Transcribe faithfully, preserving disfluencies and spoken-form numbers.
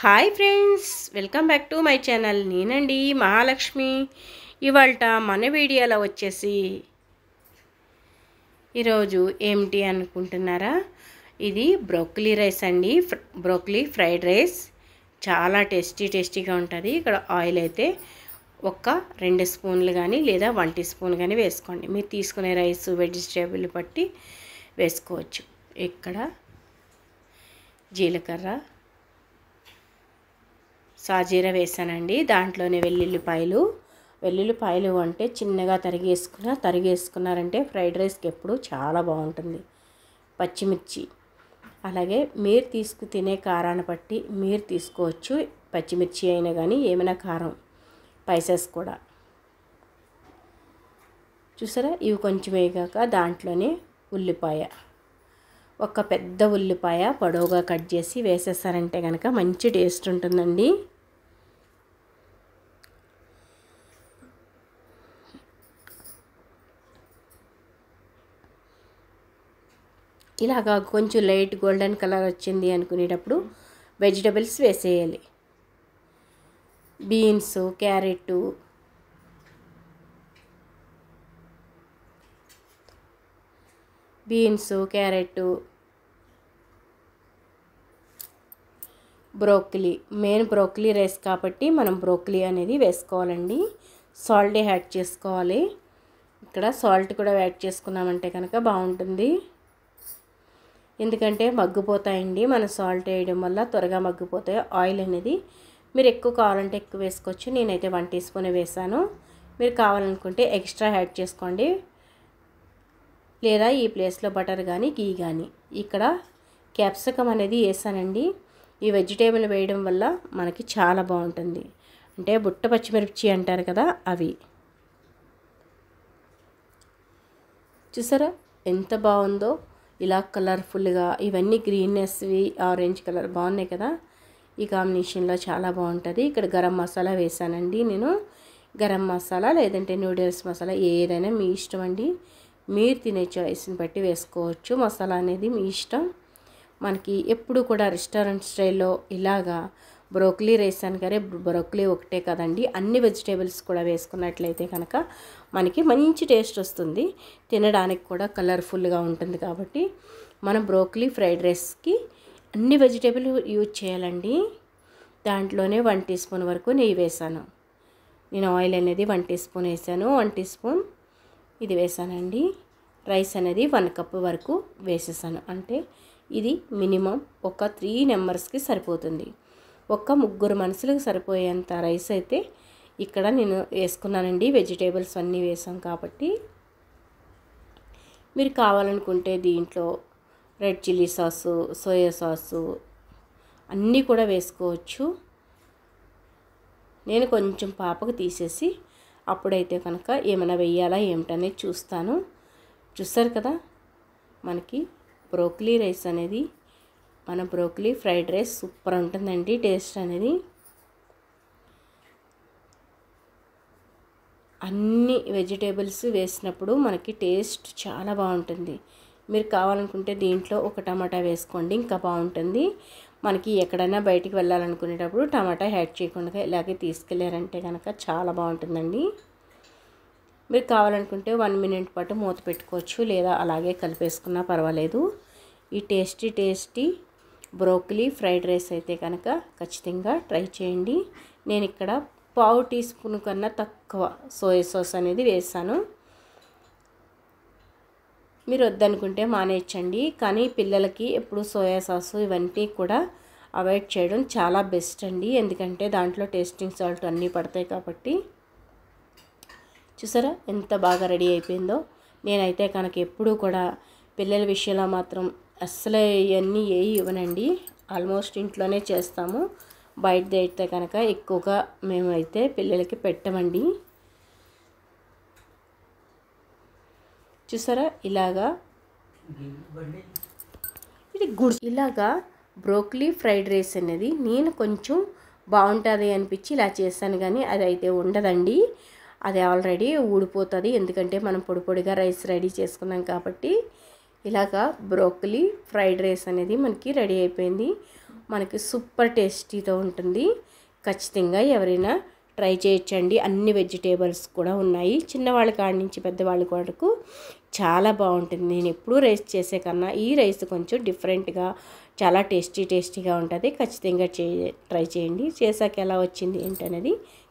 Hi friends, welcome back to my channel. నేనండి మహాలక్ష్మి. ఇవాళ మన వీడియోలో వచ్చేసి ఈరోజు ఏమిటి అనుకుంటున్నారా? ఇది బ్రోకలీ రైస్ అండి. బ్రోకలీ ఫ్రైడ్ రైస్ చాలా టేస్టీ టేస్టీగా ఉంటుంది. ఇక్కడ ఆయిల్ అయితే ఒక రెండు స్పూన్లు కానీ లేదా వన్ టీ స్పూన్ కానీ వేసుకోండి. మీరు తీసుకునే రైస్ వెజిటేబుల్ బట్టి వేసుకోవచ్చు. ఇక్కడ జీలకర్ర సాజీర వేసానండి. దాంట్లోనే వెల్లుల్లిపాయలు వెల్లుల్లిపాయలు అంటే చిన్నగా తరిగేసుకున్న తరిగేసుకున్నారంటే ఫ్రైడ్ రైస్కి ఎప్పుడు చాలా బాగుంటుంది. పచ్చిమిర్చి అలాగే మీరు తీసుకు తినే కారాన్ని బట్టి మీరు తీసుకోవచ్చు. పచ్చిమిర్చి అయినా కానీ ఏమైనా కారం స్పైసెస్ కూడా చూసారా. ఇవి కొంచెం వేగాక దాంట్లోనే ఉల్లిపాయ, ఒక పెద్ద ఉల్లిపాయ పొడవుగా కట్ చేసి వేసేసారంటే కనుక మంచి టేస్ట్ ఉంటుందండి. ఇలాగా కొంచెం లైట్ గోల్డెన్ కలర్ వచ్చింది అనుకునేటప్పుడు వెజిటబుల్స్ వేసేయాలి. Beans, carrot, beans carrot broccoli main broccoli rice కాబట్టి మనం బ్రోకలీ అనేది వేసుకోవాలండి. సాల్ట్ యాడ్ చేసుకోవాలి. ఇక్కడ సాల్ట్ కూడా యాడ్ చేసుకున్నామంటే కనుక బాగుంటుంది. ఎందుకంటే మగ్గిపోతాయండి. మనం సాల్ట్ వేయడం వల్ల త్వరగా మగ్గిపోతాయి. ఆయిల్ అనేది మీరు ఎక్కువ కావాలంటే ఎక్కువ వేసుకోవచ్చు. నేనైతే వన్ టీ స్పూన్ వేసాను. మీరు కావాలనుకుంటే ఎక్స్ట్రా యాడ్ చేసుకోండి, లేదా ఈ ప్లేస్లో బటర్ కానీ గీ కానీ. ఇక్కడ క్యాప్సికమ్ అనేది వేసానండి. ఈ వెజిటేబుల్ వేయడం వల్ల మనకి చాలా బాగుంటుంది. అంటే బుట్ట పచ్చిమిర్చి అంటారు కదా, అవి చూసారా ఎంత బాగుందో. ఇలా కలర్ఫుల్గా ఇవన్నీ గ్రీన్నెస్వి ఆరెంజ్ కలర్ బాగున్నాయి కదా. ఈ కాంబినేషన్లో చాలా బాగుంటుంది. ఇక్కడ గరం మసాలా వేసానండి నేను. గరం మసాలా లేదంటే నూడిల్స్ మసాలా ఏదైనా మీ ఇష్టం అండి. మీరు తినే చాయిస్ని బట్టి వేసుకోవచ్చు. మసాలా అనేది మీ ఇష్టం. మనకి ఎప్పుడు కూడా రెస్టారెంట్ స్టైల్లో ఇలాగా బ్రోకలీ రైస్ అని కానీ బ్రోకలీ ఒకటే కదండి, అన్ని వెజిటేబుల్స్ కూడా వేసుకున్నట్లయితే కనుక మనకి మంచి టేస్ట్ వస్తుంది. తినడానికి కూడా కలర్ఫుల్గా ఉంటుంది. కాబట్టి మనం బ్రోకలీ ఫ్రైడ్ రైస్కి అన్ని వెజిటేబుల్ యూజ్ చేయాలండి. దాంట్లోనే వన్ టీ స్పూన్ వరకు నెయ్యి వేసాను. నేను ఆయిల్ అనేది వన్ టీ స్పూన్ వేసాను. వన్ టీ స్పూన్ ఇది వేసానండి. రైస్ అనేది వన్ కప్ వరకు వేసేసాను. అంటే ఇది మినిమం ఒక త్రీ మెంబర్స్కి సరిపోతుంది. ఒక్క ముగ్గురు మనుషులకు సరిపోయేంత రైస్ అయితే ఇక్కడ నేను వేసుకున్నానండి. వెజిటేబుల్స్ అన్నీ వేసాం కాబట్టి. మీరు కావాలనుకుంటే దీంట్లో red chilli sauce, soya sauce అన్నీ కూడా వేసుకోవచ్చు. నేను కొంచెం పాపకు తీసేసి అప్పుడైతే కనుక ఏమైనా వెయ్యాలా ఏమిటనేది చూస్తాను. చూస్తారు కదా, మనకి బ్రోకలీ రైస్ అనేది మన బ్రోకలీ ఫ్రైడ్ రైస్ సూపర్ ఉంటుందండి. టేస్ట్ అనేది అన్ని వెజిటేబుల్స్ వేసినప్పుడు మనకి టేస్ట్ చాలా బాగుంటుంది. మీరు కావాలనుకుంటే దీంట్లో ఒక టమాటా వేసుకోండి, ఇంకా బాగుంటుంది. మనకి ఎక్కడైనా బయటికి వెళ్ళాలనుకునేటప్పుడు టమాటా యాడ్ చేయకుండా ఇలాగే తీసుకెళ్ళారంటే కనుక చాలా బాగుంటుందండి. మీరు కావాలనుకుంటే వన్ మినిట్ పాటు మూత పెట్టుకోవచ్చు, లేదా అలాగే కలిపేసుకున్నా పర్వాలేదు. ఈ tasty tasty broccoli fried rice అయితే కనుక ఖచ్చితంగా ట్రై చేయండి. నేను ఇక్కడ పావు టీ స్పూన్ కన్నా తక్కువ సోయా సాస్ అనేది వేసాను. మీరు వద్దనుకుంటే మానేయచ్చండి. కానీ పిల్లలకి ఎప్పుడు సోయా సాస్ ఇవన్నీ కూడా అవాయిడ్ చేయడం చాలా బెస్ట్ అండి. ఎందుకంటే దాంట్లో టేస్టింగ్ సాల్ట్ అన్నీ పడతాయి కాబట్టి. చూసారా ఎంత బాగా రెడీ అయిపోయిందో. నేనైతే కనుక ఎప్పుడూ కూడా పిల్లల విషయంలో మాత్రం అస్సలు ఇవన్నీ ఏవి ఇవ్వనండి. ఆల్మోస్ట్ ఇంట్లోనే చేస్తాము. బయటది అయితే కనుక ఎక్కువగా మేమైతే పిల్లలకి పెట్టమండి. చూసారా ఇలాగా ఇది గుడ్ ఇలాగా బ్రోకలీ ఫ్రైడ్ రైస్ అనేది నేను కొంచెం బాగుంటుంది అనిపించి ఇలా చేస్తాను. కానీ అది అయితే ఉండదండి. అది ఆల్రెడీ ఊడిపోతుంది. ఎందుకంటే మనం పొడి పొడిగా రైస్ రెడీ చేసుకున్నాం కాబట్టి. ఇలాగా బ్రోకలీ ఫ్రైడ్ రైస్ అనేది మనకి రెడీ అయిపోయింది. మనకి సూపర్ టేస్టీతో ఉంటుంది. ఖచ్చితంగా ఎవరైనా ట్రై చేయొచ్చండి. అన్ని వెజిటేబుల్స్ కూడా ఉన్నాయి. చిన్నవాళ్ళ కాడి నుంచి పెద్దవాళ్ళ వరకు చాలా బాగుంటుంది. నేను ఎప్పుడూ రైస్ చేసే కన్నా ఈ రైస్ కొంచెం డిఫరెంట్గా చాలా టేస్టీ టేస్టీగా ఉంటుంది. ఖచ్చితంగా చే ట్రై చేయండి. చేశాక ఎలా వచ్చింది ఏంటనేది